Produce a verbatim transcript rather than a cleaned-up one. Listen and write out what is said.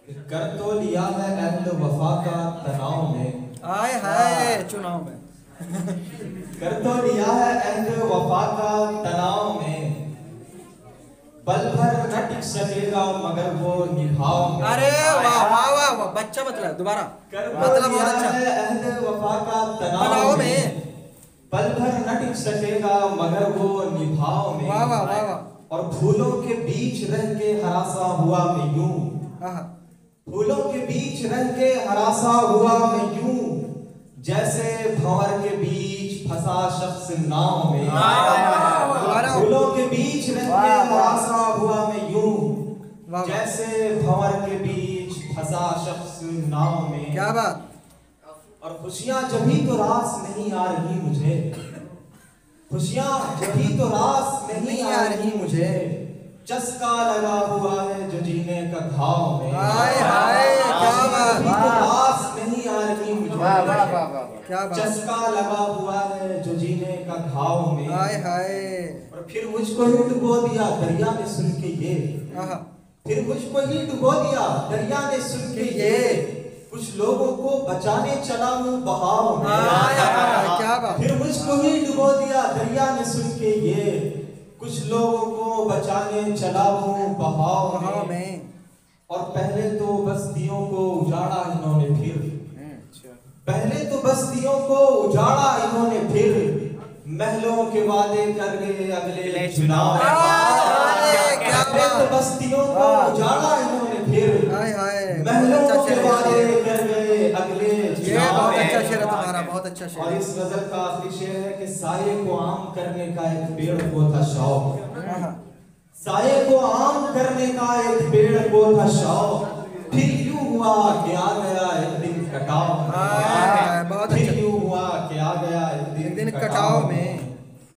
कर तो लिया है अहद वफा का तनाव में, आय हाय चुनाव में कर तो लिया है अहद वफा का तनाव में, पल भर न टिक सकेगा मगर वो निभाव में। अरे वाह वाह वाह वाह, बच्चा मतलब दोबारा कर तो मतलब लिया बहुत अच्छा है अहद वफा का तनाव तनाव में। में, पल भर न टिक सकेगा मगर वो निभाव में। वाह वाह वाह वाह, और फूलों के बीच रह के हरासा हुआ मैं यूं, आहा, फूलों के बीच रह के हरासा हुआ मैं यूं, जैसे भंवर के बीच फंसा शख्स नाव में। फूलों के बीच रह के हरासा हुआ मैं यूं, जैसे भंवर के बीच फंसा शख्स नाव में। क्या बात। और खुशियां जभी तो रास नहीं आ रही मुझे, खुशियां जभी तो रास नहीं आ रही मुझे, चस्का लगा हुआ है जो जीने का घाव में। हाय हाय क्या बात, जभी तो रास नहीं आ रही मुझे, वाह वाह वाह वाह, क्या बात, चस्का लगा हुआ है जो जीने का घाव में। हाय हाय। और फिर मुझको ही डुबो दिया दरिया ने सुन के ये, आहा, फिर मुझको ही डुबो दिया दरिया ने सुन के ये, कुछ लोगों को बचाने चला हूँ बहाव में। हाय हाय क्या बात। फिर मुझको ही डुबो दिया दरिया ने सुन के ये, कुछ लोगों को बचाने चला हूँ बहाव बहाव में। में। और पहले तो बस्तियों को उजाड़ा इन्होंने फिर, पहले तो बस्तियों को उजाड़ा इन्होंने फिर, महलों के वादे कर गए अगले चुनाव। पहले तो बस्तियों को उजाड़ा इन्होंने फिर, हाय हाय, महलों बहुत के अच्छा वादे शेर, कर गए अगले ये चुनाव बहुत में। अच्छा शेर है तुम्हारा, बहुत अच्छा शेर। और इस गजल का आखिरी शेर है कि साये को आम करने का एक पेड़ को था शौक, साये को आम करने का एक पेड़ को था शौक, फिर यूं हुआ कि आ गया एक दिन कटाव में। बहुत फिर अच्छा, यूं हुआ कि आ गया एक दिन एक दिन कटाव कटाव में। में।